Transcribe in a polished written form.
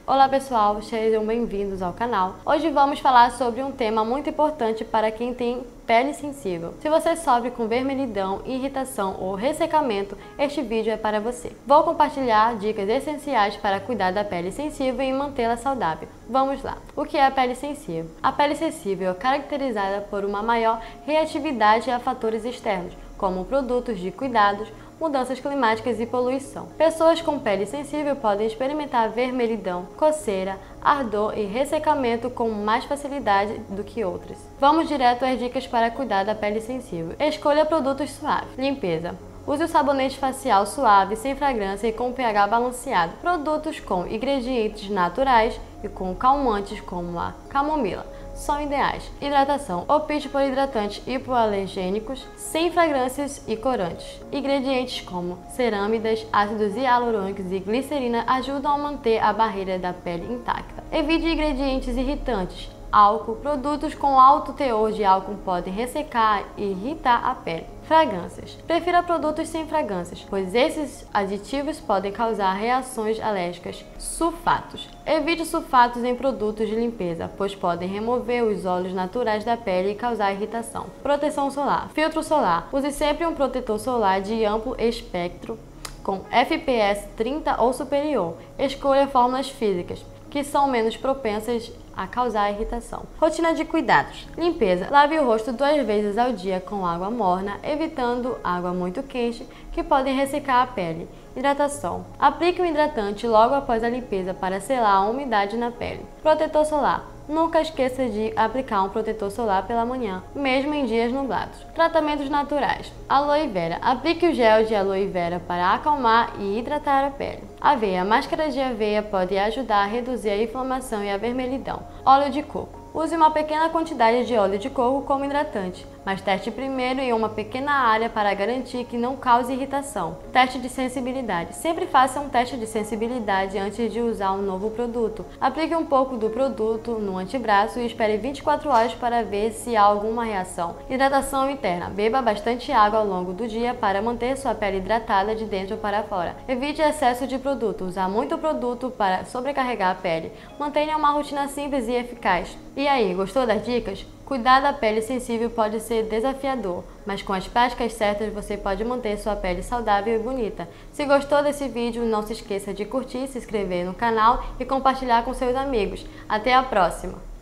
Olá pessoal, sejam bem-vindos ao canal. Hoje vamos falar sobre um tema muito importante para quem tem pele sensível. Se você sofre com vermelhidão, irritação ou ressecamento, este vídeo é para você. Vou compartilhar dicas essenciais para cuidar da pele sensível e mantê-la saudável. Vamos lá! O que é a pele sensível? A pele sensível é caracterizada por uma maior reatividade a fatores externos, como produtos de cuidados, mudanças climáticas e poluição. Pessoas com pele sensível podem experimentar vermelhidão, coceira, ardor e ressecamento com mais facilidade do que outras. Vamos direto às dicas para cuidar da pele sensível. Escolha produtos suaves. Limpeza. Use o sabonete facial suave, sem fragrância e com pH balanceado. Produtos com ingredientes naturais e com calmantes como a camomila são ideais. Hidratação. Opte por hidratantes hipoalergênicos, sem fragrâncias e corantes. Ingredientes como cerâmidas, ácidos hialurônicos e glicerina ajudam a manter a barreira da pele intacta. Evite ingredientes irritantes. Álcool. Produtos com alto teor de álcool podem ressecar e irritar a pele. Fragrâncias. Prefira produtos sem fragrâncias, pois esses aditivos podem causar reações alérgicas. Sulfatos. Evite sulfatos em produtos de limpeza, pois podem remover os óleos naturais da pele e causar irritação. Proteção solar. Filtro solar. Use sempre um protetor solar de amplo espectro com FPS 30 ou superior. Escolha fórmulas físicas, que são menos propensas a causar irritação. Rotina de cuidados. Limpeza. Lave o rosto 2 vezes ao dia com água morna, evitando água muito quente, que podem ressecar a pele. Hidratação. Aplique um hidratante logo após a limpeza para selar a umidade na pele. Protetor solar. Nunca esqueça de aplicar um protetor solar pela manhã, mesmo em dias nublados. Tratamentos naturais. Aloe vera. Aplique o gel de aloe vera para acalmar e hidratar a pele. Aveia. Máscara de aveia pode ajudar a reduzir a inflamação e a vermelhidão. Óleo de coco. Use uma pequena quantidade de óleo de coco como hidratante, mas teste primeiro em uma pequena área para garantir que não cause irritação. Teste de sensibilidade. Sempre faça um teste de sensibilidade antes de usar um novo produto. Aplique um pouco do produto no antebraço e espere 24 horas para ver se há alguma reação. Hidratação interna. Beba bastante água ao longo do dia para manter sua pele hidratada de dentro para fora. Evite excesso de produto. Usar muito produto para sobrecarregar a pele. Mantenha uma rotina simples e eficaz. E aí, gostou das dicas? Cuidar da pele sensível pode ser desafiador, mas com as práticas certas você pode manter sua pele saudável e bonita. Se gostou desse vídeo, não se esqueça de curtir, se inscrever no canal e compartilhar com seus amigos. Até a próxima!